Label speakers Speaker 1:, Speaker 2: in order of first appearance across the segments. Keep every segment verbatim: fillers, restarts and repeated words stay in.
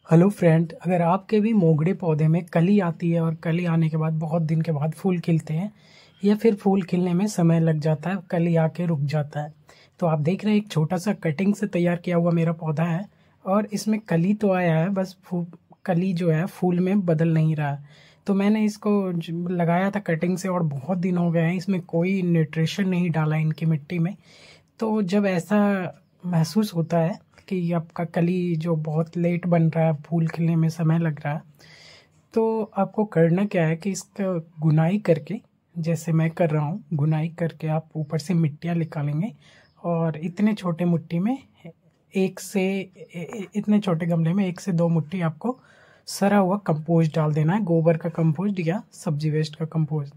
Speaker 1: Hello friend, अगर आपके भी मोगरे पौधे में कली आती है और कली आने के बाद बहुत दिन के बाद फूल खिलते हैं या फिर फूल खिलने में समय लग जाता है, कली आके रुक जाता है, तो आप देख रहे हैं एक छोटा सा कटिंग से तैयार किया हुआ मेरा पौधा है और इसमें कली तो आया है, बस कली जो है फूल में बदल नहीं रहा। तो मैंने इसको लगाया था कटिंग से और बहुत दिन हो गए हैं, इसमें कोई न्यूट्रिशन नहीं डाला इनकी मिट्टी में। तो जब ऐसा महसूस होता है कि आपका कली जो बहुत लेट बन रहा है, फूल खिलने में समय लग रहा है, तो आपको करना क्या है कि इसका गुनाई करके, जैसे मैं कर रहा हूँ, गुनाई करके आप ऊपर से मिट्टियाँ निकालेंगे और इतने छोटे मुट्ठी में एक से इतने छोटे गमले में एक से दो मुट्ठी आपको सरा हुआ कंपोस्ट डाल देना है, गोबर का कंपोस्ट या सब्जी वेस्ट का कंपोस्ट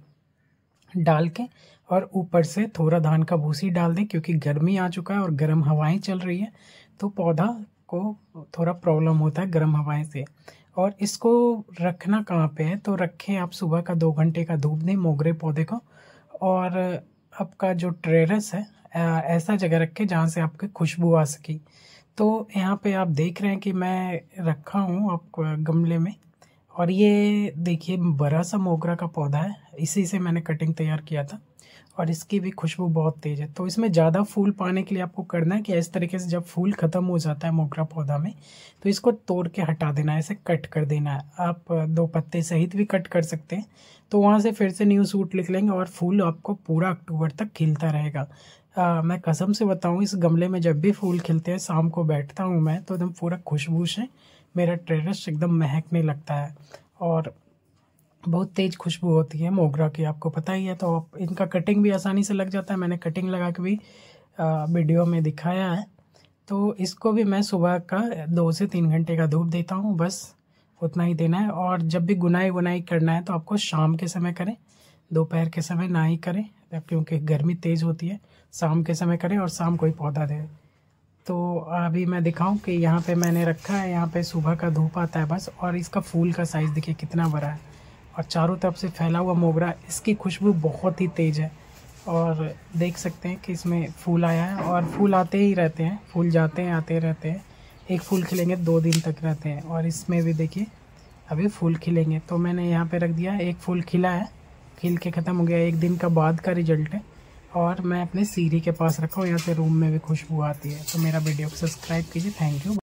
Speaker 1: डाल के, और ऊपर से थोड़ा धान का भूसी डाल दें, क्योंकि गर्मी आ चुका है और गर्म हवाएं चल रही है तो पौधा को थोड़ा प्रॉब्लम होता है गर्म हवाएं से। और इसको रखना कहाँ पे है, तो रखें आप सुबह का दो घंटे का धूप दें मोगरे पौधे को, और आपका जो टेरेस है ऐसा जगह रखें जहाँ से आपके खुशबू आ सके। तो यहाँ पे आप देख रहे हैं कि मैं रखा हूँ आपको गमले में, और ये देखिए बड़ा सा मोगरा का पौधा है, इसी से मैंने कटिंग तैयार किया था और इसकी भी खुशबू बहुत तेज़ है। तो इसमें ज़्यादा फूल पाने के लिए आपको करना है कि इस तरीके से जब फूल ख़त्म हो जाता है मोगरा पौधा में, तो इसको तोड़ के हटा देना है, ऐसे कट कर देना है। आप दो पत्ते सहित भी कट कर सकते हैं, तो वहाँ से फिर से न्यू सूट लिख लेंगे और फूल आपको पूरा अक्टूबर तक खिलता रहेगा। आ, मैं कसम से बताऊँ, इस गमले में जब भी फूल खिलते हैं शाम को बैठता हूँ मैं, तो एकदम पूरा खुशबू से मेरा टेरेस एकदम महकने लगता है और बहुत तेज़ खुशबू होती है मोगरा की, आपको पता ही है। तो आप इनका कटिंग भी आसानी से लग जाता है, मैंने कटिंग लगा के भी वीडियो में दिखाया है। तो इसको भी मैं सुबह का दो से तीन घंटे का धूप देता हूँ, बस उतना ही देना है। और जब भी गुनाई वुनाई करना है तो आपको शाम के समय करें, दोपहर के समय ना ही करें क्योंकि गर्मी तेज़ होती है। शाम के समय करें और शाम को ही पौधा दें। तो अभी मैं दिखाऊं कि यहाँ पे मैंने रखा है, यहाँ पे सुबह का धूप आता है बस, और इसका फूल का साइज़ देखिए कितना बड़ा है और चारों तरफ से फैला हुआ मोगरा, इसकी खुशबू बहुत ही तेज़ है। और देख सकते हैं कि इसमें फूल आया है और फूल आते ही रहते हैं, फूल जाते हैं आते रहते हैं, एक फूल खिलेंगे दो दिन तक रहते हैं। और इसमें भी देखिए अभी फूल खिलेंगे, तो मैंने यहाँ पे रख दिया, एक फूल खिला है, खिल के ख़त्म हो गया, एक दिन का बाद का रिजल्ट है। और मैं अपने सीढ़ी के पास रखा हूँ, यहाँ से रूम में भी खुशबू आती है। तो मेरा वीडियो को सब्सक्राइब कीजिए। Thank you.